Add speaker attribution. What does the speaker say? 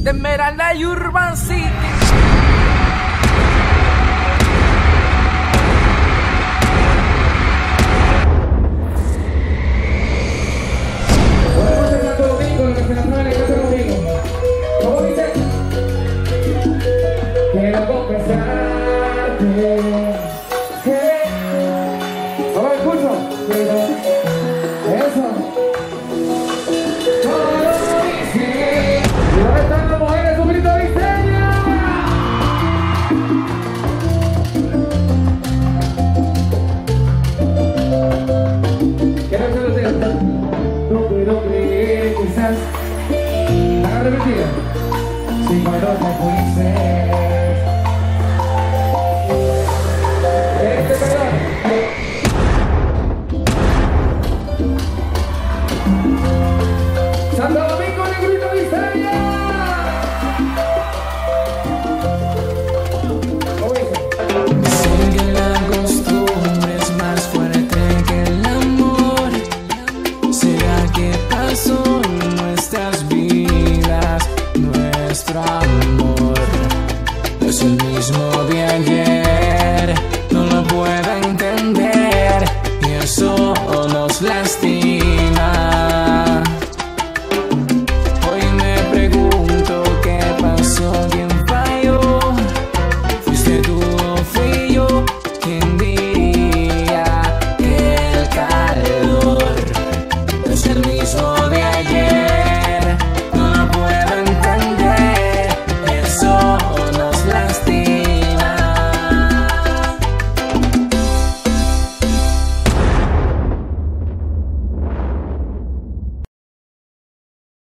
Speaker 1: de Esmeralda y Urban City.
Speaker 2: Quiero confesarte que ¿cómo escucho? Eso todo dice. ¿Y dónde están las mujeres? ¡Su grito de diseño! ¿Qué no se lo tengo? No puedo creer, quizás haga repetida. Si cuando te fuiste Santo Domingo, Negrito Diseño.
Speaker 1: Dicen que la costumbre es más fuerte que el amor. ¿Será que pasó en nuestras vidas? Nuestro amor no es el mismo de ayer. No lo puedo entender y eso nos lastima.